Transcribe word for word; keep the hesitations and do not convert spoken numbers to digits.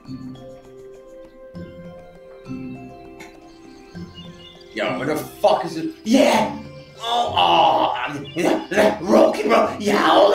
Yo, where the fuck is it? Yeah! Oh, oh, yeah, rock and roll, yeah,